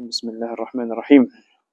الرجيم. بسم الله الرحمن الرحيم.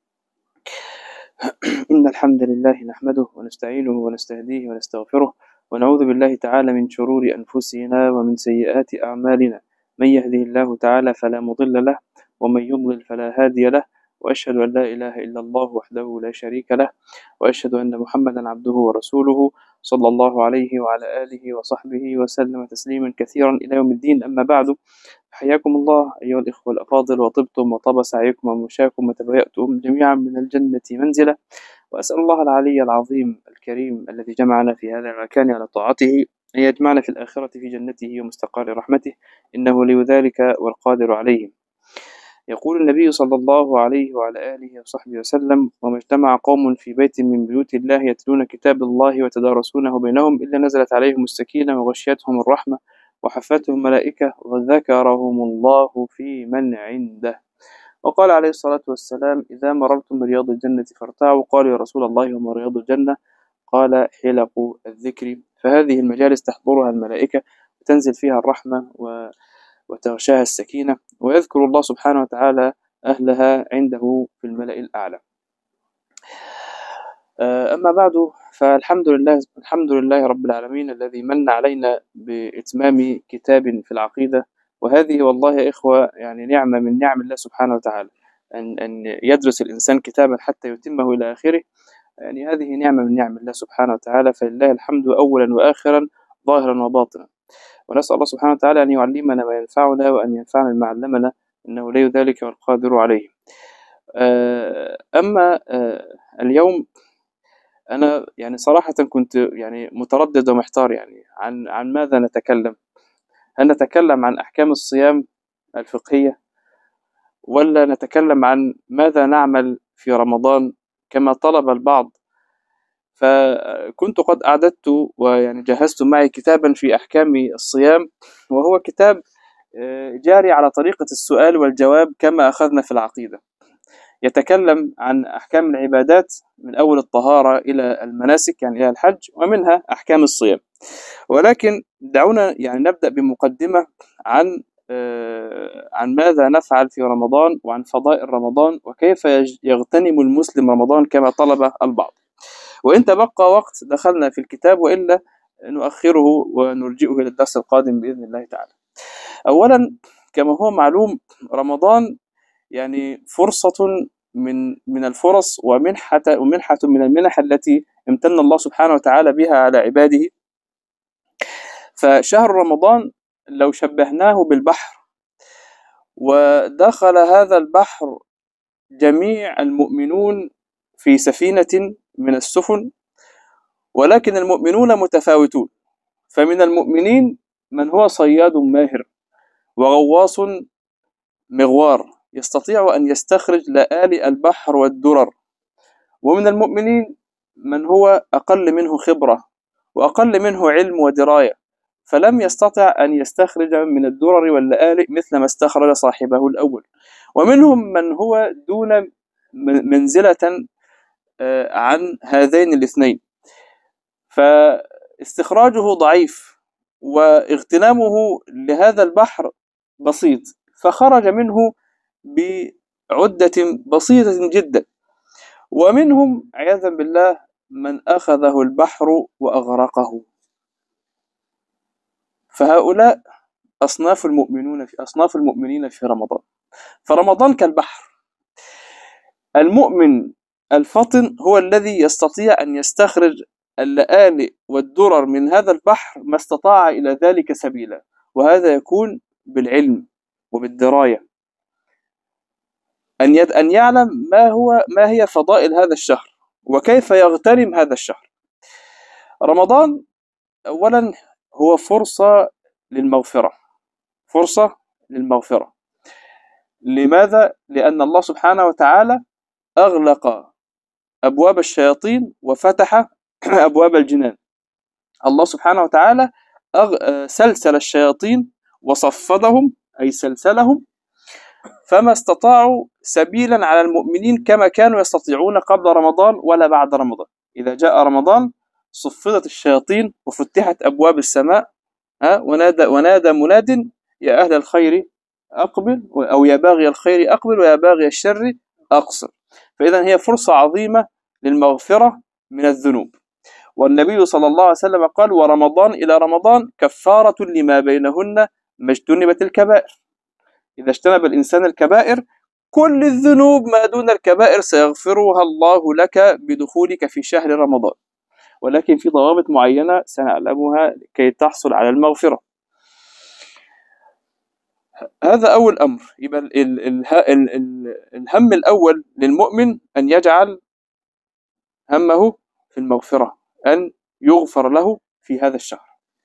إن الحمد لله نحمده ونستعينه ونستهديه ونستغفره ونعوذ بالله تعالى من شرور أنفسنا ومن سيئات أعمالنا. من يهده الله تعالى فلا مضل له ومن يضلل فلا هادي له، وأشهد أن لا إله إلا الله وحده لا شريك له، وأشهد أن محمدا عبده ورسوله صلى الله عليه وعلى آله وصحبه وسلم تسليما كثيرا إلى يوم الدين. أما بعد، حياكم الله أيها الإخوة الأفاضل، وطبتم وطاب سعيكم ومشاكم وتبوأتم جميعا من الجنة منزلة، وأسأل الله العلي العظيم الكريم الذي جمعنا في هذا المكان على طاعته أن يجمعنا في الآخرة في جنته ومستقر رحمته، إنه ولي ذلك والقادر عليه. يقول النبي صلى الله عليه وعلى آله وصحبه وسلم: وما اجتمع قوم في بيت من بيوت الله يتلون كتاب الله وتدارسونه بينهم إلا نزلت عليهم السكينة وغشيتهم الرحمة وحفتهم ملائكة وذكرهم الله في من عنده. وقال عليه الصلاة والسلام: إذا مررتم برياض الجنة فارتعوا. قالوا: يا رسول الله وما رياض الجنة؟ قال: حلق الذكر. فهذه المجالس تحضرها الملائكة وتنزل فيها الرحمة وتغشاها السكينة، ويذكر الله سبحانه وتعالى أهلها عنده في الملأ الأعلى. أما بعد، الحمد لله رب العالمين الذي من علينا بإتمام كتاب في العقيدة. وهذه والله يا إخوة يعني نعمة من نعم الله سبحانه وتعالى، أن يدرس الإنسان كتابا حتى يتمه إلى آخره. يعني هذه نعمة من نعم الله سبحانه وتعالى، فلله الحمد أولا وآخرا ظاهرا وباطنا. ونسأل الله سبحانه وتعالى أن يعلمنا ما ينفعنا وأن ينفعنا بما علمنا، إنه ولي ذلك والقادر عليه. أما اليوم أنا يعني صراحة كنت يعني متردد ومحتار، يعني عن ماذا نتكلم. هل نتكلم عن أحكام الصيام الفقهية، ولا نتكلم عن ماذا نعمل في رمضان كما طلب البعض؟ فكنت قد أعددت ويعني جهزت معي كتابا في أحكام الصيام، وهو كتاب جاري على طريقة السؤال والجواب كما أخذنا في العقيدة. يتكلم عن أحكام العبادات من أول الطهارة إلى المناسك، يعني إلى الحج، ومنها أحكام الصيام. ولكن دعونا يعني نبدأ بمقدمة عن ماذا نفعل في رمضان، وعن فضائل رمضان، وكيف يغتنم المسلم رمضان كما طلب البعض. وإن تبقى وقت دخلنا في الكتاب، وإلا نؤخره ونرجئه إلى الدرس القادم بإذن الله تعالى. أولا، كما هو معلوم، رمضان يعني فرصة من الفرص، ومنحة من المنح التي امتن الله سبحانه وتعالى بها على عباده. فشهر رمضان لو شبهناه بالبحر، ودخل هذا البحر جميع المؤمنون في سفينة من السفن، ولكن المؤمنون متفاوتون. فمن المؤمنين من هو صياد ماهر وغواص مغوار يستطيع أن يستخرج لآلئ البحر والدرر، ومن المؤمنين من هو أقل منه خبرة وأقل منه علم ودراية، فلم يستطع أن يستخرج من الدرر واللآلئ مثل ما استخرج صاحبه الأول. ومنهم من هو دون منزلة عن هذين الاثنين، فاستخراجه ضعيف واغتنامه لهذا البحر بسيط، فخرج منه بعدة بسيطة جدا. ومنهم عياذا بالله من أخذه البحر وأغرقه. فهؤلاء أصناف المؤمنين في رمضان. فرمضان كالبحر. المؤمن الفطن هو الذي يستطيع أن يستخرج اللآلئ والدرر من هذا البحر ما استطاع إلى ذلك سبيلا، وهذا يكون بالعلم وبالدراية، أن يعلم ما هي فضائل هذا الشهر وكيف يغتنم هذا الشهر. رمضان أولا هو فرصة للمغفرة. لماذا؟ لأن الله سبحانه وتعالى أغلق أبواب الشياطين وفتح أبواب الجنان. الله سبحانه وتعالى سلسل الشياطين وصفدهم، أي سلسلهم، فما استطاعوا سبيلا على المؤمنين كما كانوا يستطيعون قبل رمضان ولا بعد رمضان. إذا جاء رمضان صفدت الشياطين وفتحت أبواب السماء، ونادى مناد: يا أهل الخير أقبل، أو يا باغي الخير أقبل ويا باغي الشر أقصر. فإذا هي فرصة عظيمة للمغفرة من الذنوب. والنبي صلى الله عليه وسلم قال: ورمضان إلى رمضان كفارة لما بينهن ما اجتنبت الكبائر. إذا اجتنب الإنسان الكبائر كل الذنوب ما دون الكبائر سيغفرها الله لك بدخولك في شهر رمضان، ولكن في ضوابط معينة سنعلمها كي تحصل على المغفرة. هذا أول أمر. يبقى الهم الأول للمؤمن أن يجعل همه في المغفرة، أن يغفر له في هذا الشهر.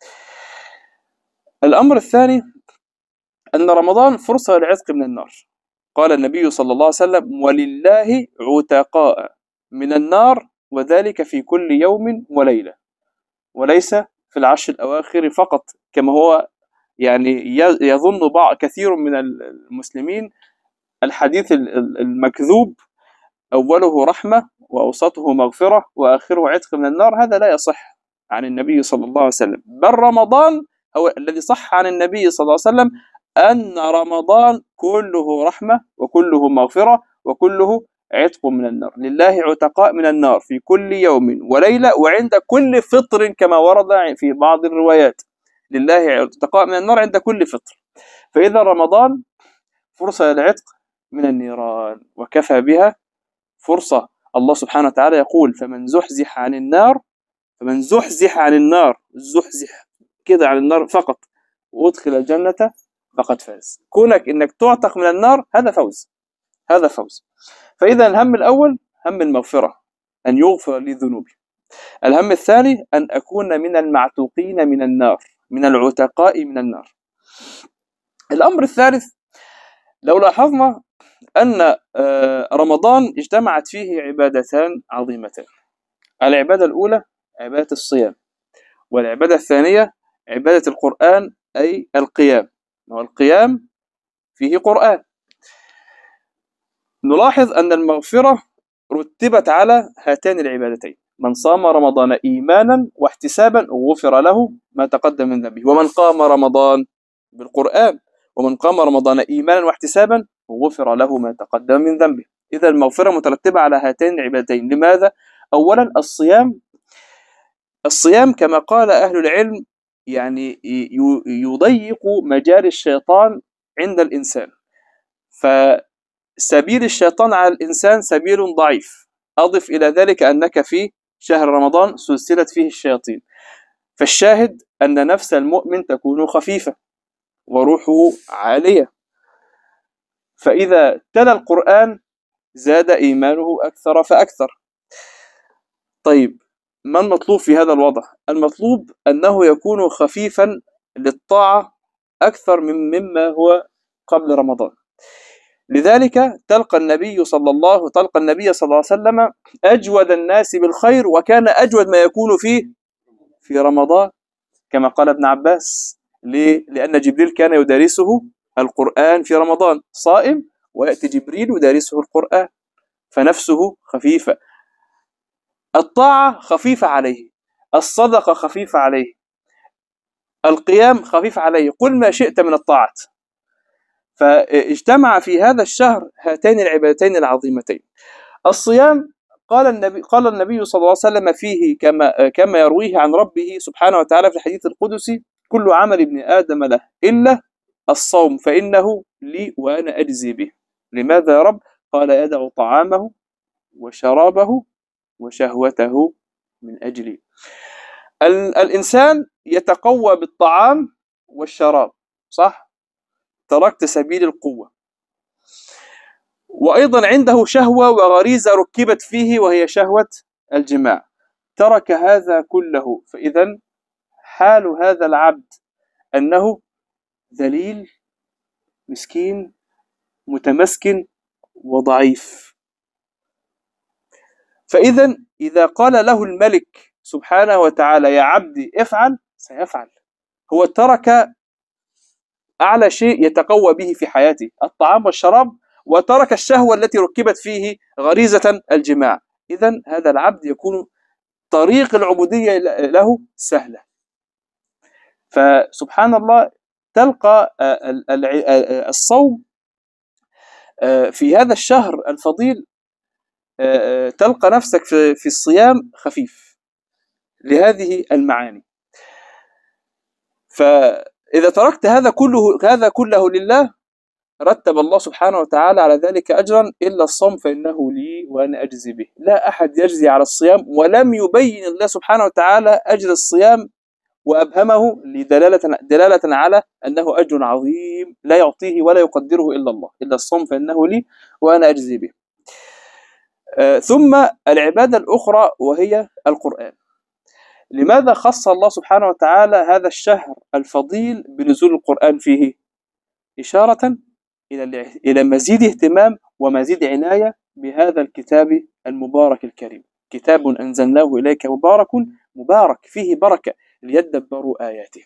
الأمر الثاني أن رمضان فرصة للعتق من النار. قال النبي صلى الله عليه وسلم: ولله عتقاء من النار وذلك في كل يوم وليلة، وليس في العشر الأواخر فقط كما هو يعني يظن كثير من المسلمين. الحديث المكذوب أوله رحمة وأوسطه مغفرة وآخره عتق من النار، هذا لا يصح عن النبي صلى الله عليه وسلم. بل رمضان هو الذي صح عن النبي صلى الله عليه وسلم أن رمضان كله رحمة وكله مغفرة وكله عتق من النار. لله عتقاء من النار في كل يوم وليلة وعند كل فطر كما ورد في بعض الروايات. لله عتقاء من النار عند كل فطر. فإذا رمضان فرصة للعتق من النيران، وكفى بها فرصة. الله سبحانه وتعالى يقول: فمن زحزح عن النار، فمن زحزح عن النار، زحزح كده عن النار فقط، وادخل الجنة فقد فاز. كونك انك تعتق من النار هذا فوز، هذا فوز. فإذا الهم الأول هم المغفرة، أن يغفر لي ذنوبي. الهم الثاني أن أكون من المعتوقين من النار، من العتقاء من النار. الأمر الثالث، لو لاحظنا أن رمضان اجتمعت فيه عبادتان عظيمتان. العبادة الأولى عبادة الصيام، والعبادة الثانية عبادة القرآن أي القيام، والقيام فيه قرآن. نلاحظ أن المغفرة رتبت على هاتين العبادتين. من صام رمضان إيمانا واحتسابا غفر له ما تقدم من ذنبه، ومن قام رمضان بالقرآن ومن قام رمضان إيمانا واحتسابا غفر له ما تقدم من ذنبه. إذا المغفرة مترتبة على هاتين العبادتين. لماذا؟ أولا الصيام كما قال أهل العلم يعني يضيق مجال الشيطان عند الإنسان، فسبيل الشيطان على الإنسان سبيل ضعيف. أضف إلى ذلك أنك في شهر رمضان سلسلت فيه الشياطين، فالشاهد أن نفس المؤمن تكون خفيفة وروحه عالية، فإذا تلا القرآن زاد إيمانه أكثر فأكثر. طيب، ما المطلوب في هذا الوضع؟ المطلوب أنه يكون خفيفا للطاعة أكثر مما هو قبل رمضان. لذلك تلقى النبي صلى الله عليه وسلم أجود الناس بالخير، وكان أجود ما يكون فيه في رمضان كما قال ابن عباس. لأن جبريل كان يدارسه القرآن في رمضان صائم، ويأتي جبريل يدارسه القرآن، فنفسه خفيفة، الطاعة خفيفة عليه، الصدقة خفيفة عليه، القيام خفيف عليه، قل ما شئت من الطاعات. فاجتمع في هذا الشهر هاتين العبادتين العظيمتين. الصيام قال النبي صلى الله عليه وسلم فيه كما يرويه عن ربه سبحانه وتعالى في الحديث القدسي: كل عمل ابن آدم له إلا الصوم فإنه لي وأنا أجزي به. لماذا يا رب؟ قال: يدع طعامه وشرابه وشهوته من أجلي. الإنسان يتقوى بالطعام والشراب، صح؟ تركت سبيل القوة. وأيضا عنده شهوة وغريزة ركبت فيه وهي شهوة الجماع، ترك هذا كله. فإذا حال هذا العبد أنه ذليل مسكين متمسكن وضعيف. فإذا إذا قال له الملك سبحانه وتعالى: يا عبدي افعل، سيفعل. هو ترك أعلى شيء يتقوى به في حياته، الطعام والشراب، وترك الشهوة التي ركبت فيه غريزة الجماع. إذن هذا العبد يكون طريق العبودية له سهلة. فسبحان الله، تلقى الصوم في هذا الشهر الفضيل، تلقى نفسك في الصيام خفيف لهذه المعاني. فإذا تركت هذا كله لله، رتب الله سبحانه وتعالى على ذلك أجرا، إلا الصوم فإنه لي وأنا أجزي به. لا أحد يجزي على الصيام، ولم يبين الله سبحانه وتعالى أجر الصيام وأبهمه دلالة على أنه أجر عظيم لا يعطيه ولا يقدره إلا الله. إلا الصوم فإنه لي وأنا أجزي به. ثم العبادة الأخرى وهي القرآن. لماذا خص الله سبحانه وتعالى هذا الشهر الفضيل بنزول القرآن فيه؟ إشارة إلى مزيد اهتمام ومزيد عناية بهذا الكتاب المبارك الكريم. كتاب أنزلناه إليك مبارك فيه بركة ليدبروا آياته.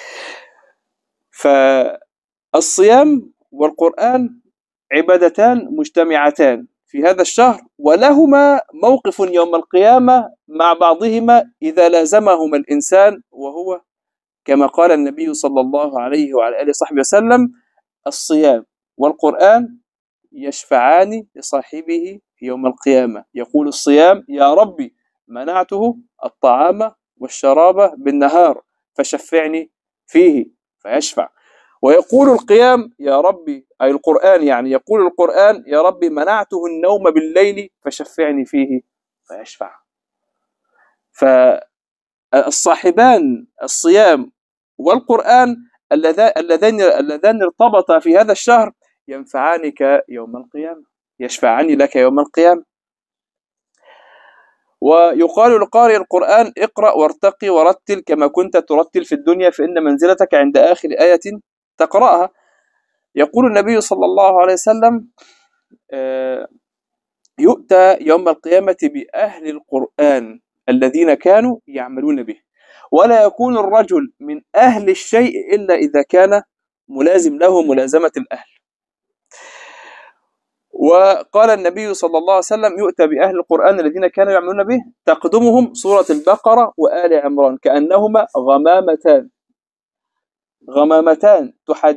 فالصيام والقرآن عبادتان مجتمعتان في هذا الشهر، ولهما موقف يوم القيامة مع بعضهما إذا لازمهما الإنسان، وهو كما قال النبي صلى الله عليه وعلى آله وصحبه وسلم: الصيام والقرآن يشفعان لصاحبه يوم القيامة. يقول الصيام: يا ربي منعته الطعام والشراب بالنهار فشفعني فيه فيشفع. ويقول القيام: يا ربي، أي القرآن يعني، يقول القرآن: يا ربي منعته النوم بالليل فشفعني فيه فيشفع. فالصاحبان الصيام والقرآن اللذان ارتبطا في هذا الشهر ينفعانك يوم القيامة، يشفعان لك يوم القيامة. ويقال لقارئ القرآن: اقرأ وارتقي ورتل كما كنت ترتل في الدنيا، فإن منزلتك عند آخر آية تقرأها. يقول النبي صلى الله عليه وسلم: يؤتى يوم القيامة بأهل القرآن الذين كانوا يعملون به، ولا يكون الرجل من أهل الشيء إلا إذا كان ملازم له ملازمة الأهل. وقال النبي صلى الله عليه وسلم: يؤتى بأهل القرآن الذين كانوا يعملون به تقدمهم سورة البقرة وآل عمران كأنهما غمامتان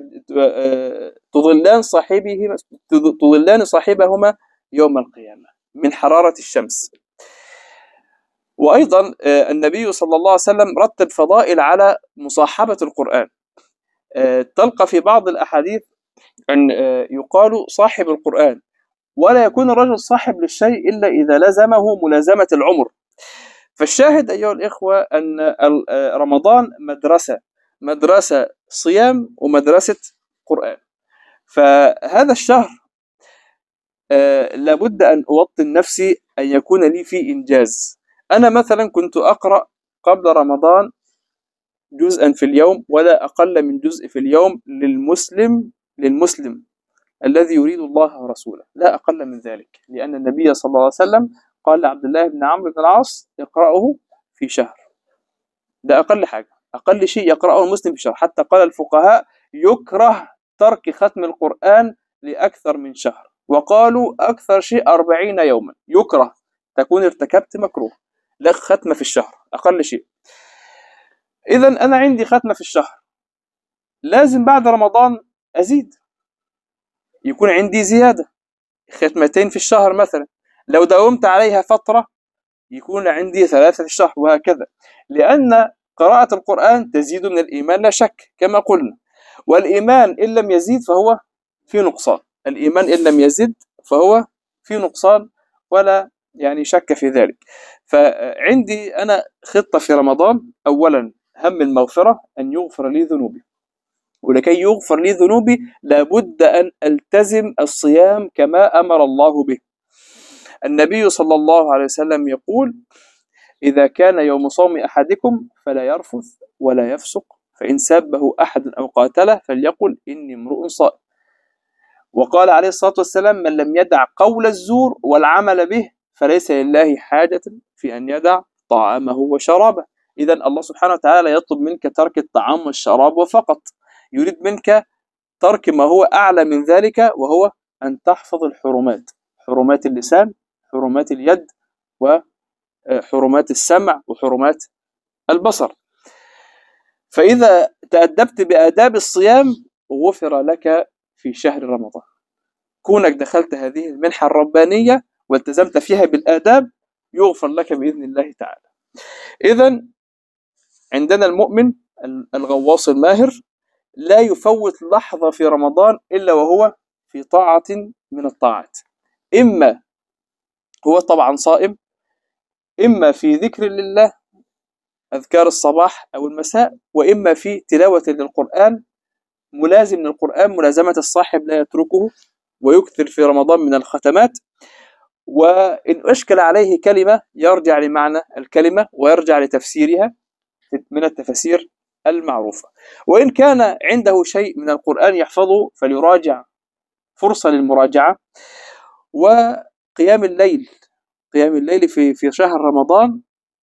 تظلان صاحبهما يوم القيامة من حرارة الشمس. وأيضا النبي صلى الله عليه وسلم رتب فضائل على مصاحبة القرآن. تلقى في بعض الأحاديث أن يقال صاحب القرآن، ولا يكون الرجل صاحب للشيء إلا إذا لزمه ملازمة العمر. فالشاهد أيها الإخوة أن رمضان مدرسة صيام ومدرسة قرآن. فهذا الشهر لابد أن أوطن نفسي أن يكون لي فيه إنجاز. أنا مثلا كنت أقرأ قبل رمضان جزءا في اليوم، ولا أقل من جزء في اليوم للمسلم الذي يريد الله ورسوله، لا أقل من ذلك، لأن النبي صلى الله عليه وسلم قال لعبد الله بن عمرو بن العاص: اقرأه في شهر. ده أقل حاجة، أقل شيء يقرأه المسلم في شهر. حتى قال الفقهاء: يكره ترك ختم القرآن لأكثر من شهر، وقالوا أكثر شيء 40 يوما. يكره، تكون ارتكبت مكروه، لا ختمة في الشهر، أقل شيء. إذن أنا عندي ختمة في الشهر، لازم بعد رمضان أزيد، يكون عندي زيادة، ختمتين في الشهر مثلا. لو داومت عليها فترة يكون عندي 3 في الشهر، وهكذا. لأن قراءة القرآن تزيد من الإيمان لا شك كما قلنا، والإيمان إن لم يزيد فهو في نقصان. الإيمان إن لم يزيد فهو في نقصان، ولا يعني شك في ذلك. فعندي أنا خطة في رمضان: أولا هم المغفرة، أن يغفر لي ذنوبي، ولكي يغفر لي ذنوبي لابد أن ألتزم الصيام كما أمر الله به. النبي صلى الله عليه وسلم يقول: إذا كان يوم صوم أحدكم فلا يرفث ولا يفسق، فإن سابه أحد أو قاتله فليقل إني امرؤ صائم. وقال عليه الصلاة والسلام: من لم يدع قول الزور والعمل به فليس لله حاجة في أن يدع طعامه وشرابه. إذن الله سبحانه وتعالى يطلب منك ترك الطعام والشراب وفقط، يريد منك ترك ما هو أعلى من ذلك، وهو أن تحفظ الحرمات: حرمات اللسان، حرمات اليد، وحرمات السمع، وحرمات البصر. فإذا تأدبت بآداب الصيام غفر لك في شهر رمضان. كونك دخلت هذه المنحة الربانية والتزمت فيها بالآداب يغفر لك بإذن الله تعالى. إذن عندنا المؤمن الغواص الماهر لا يفوت لحظة في رمضان إلا وهو في طاعة من الطاعات، إما هو طبعا صائم، إما في ذكر لله أذكار الصباح أو المساء، وإما في تلاوة للقرآن، ملازم للقرآن ملازمة الصاحب لا يتركه، ويكثر في رمضان من الختمات. وإن أشكل عليه كلمة يرجع لمعنى الكلمة ويرجع لتفسيرها من التفاسير المعروفة. وإن كان عنده شيء من القرآن يحفظه فليراجع، فرصة للمراجعة. وقيام الليل، قيام الليل في شهر رمضان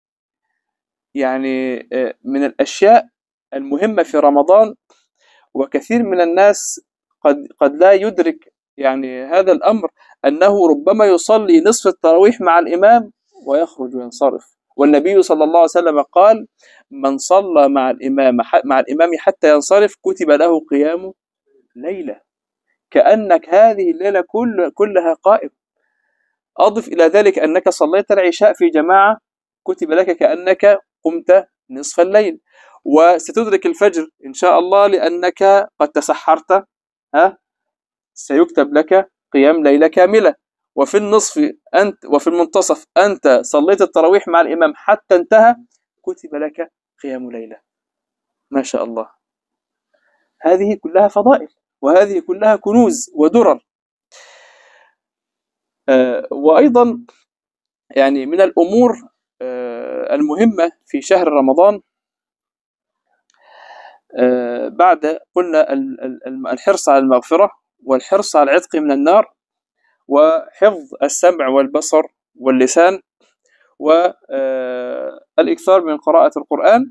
يعني من الأشياء المهمة في رمضان. وكثير من الناس قد لا يدرك يعني هذا الأمر، أنه ربما يصلي نصف التراويح مع الإمام ويخرج وينصرف. والنبي صلى الله عليه وسلم قال: من صلى مع الإمام حتى ينصرف كتب له قيام ليلة، كأنك هذه الليلة كلها قائم. أضف إلى ذلك أنك صليت العشاء في جماعة كتب لك كأنك قمت نصف الليل. وستدرك الفجر إن شاء الله لأنك قد تسحرت، سيكتب لك قيام ليلة كاملة. وفي النصف وفي المنتصف أنت صليت التراويح مع الإمام حتى انتهى كتب لك قيام ليلة. ما شاء الله، هذه كلها فضائل، وهذه كلها كنوز ودرر. وأيضا يعني من الأمور المهمة في شهر رمضان بعد قلنا الحرص على المغفرة، والحرص على العتق من النار، وحفظ السمع والبصر واللسان، والإكثار من قراءة القرآن،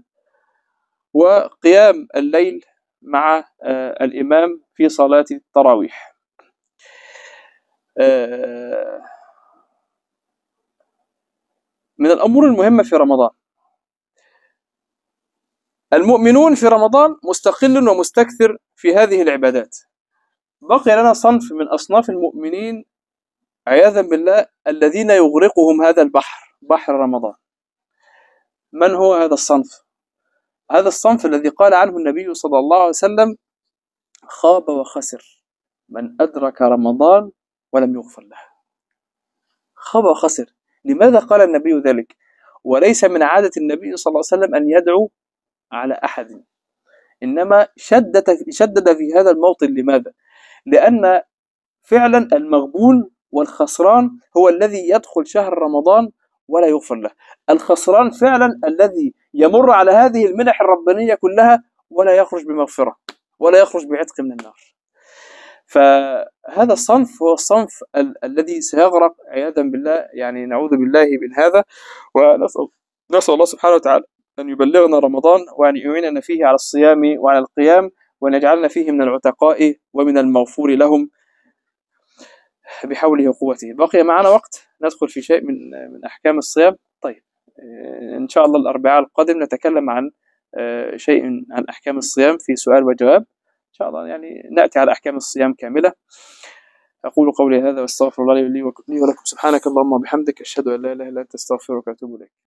وقيام الليل مع الإمام في صلاة التراويح. من الأمور المهمة في رمضان المؤمنون في رمضان مستقل ومستكثر في هذه العبادات. بقي لنا صنف من أصناف المؤمنين عياذا بالله الذين يغرقهم هذا البحر، بحر رمضان. من هو هذا الصنف؟ هذا الصنف الذي قال عنه النبي صلى الله عليه وسلم: خاب وخسر من أدرك رمضان ولم يغفر له. خاب وخسر. لماذا قال النبي ذلك؟ وليس من عادة النبي صلى الله عليه وسلم أن يدعو على أحد، إنما شدد في هذا الموطن. لماذا؟ لأن فعلا المغبون والخسران هو الذي يدخل شهر رمضان ولا يغفر له. الخسران فعلا الذي يمر على هذه المنح الربانية كلها ولا يخرج بمغفرة ولا يخرج بعتق من النار. فهذا الصنف هو الصنف الذي سيغرق عياذا بالله، يعني نعوذ بالله من هذا. ونسأل الله سبحانه وتعالى أن يبلغنا رمضان، وأن يعيننا فيه على الصيام وعلى القيام، وأن يجعلنا فيه من العتقاء ومن المغفور لهم بحوله وقوته. بقي معنا وقت ندخل في شيء من أحكام الصيام. طيب إن شاء الله الأربعاء القادم نتكلم عن شيء عن أحكام الصيام في سؤال وجواب إن شاء الله، يعني نأتي على أحكام الصيام كاملة. أقول قولي هذا واستغفر الله لي ولكم. سبحانك اللهم وبحمدك، أشهد أن لا إله إلا أنت، أستغفرك وأتوب إليك.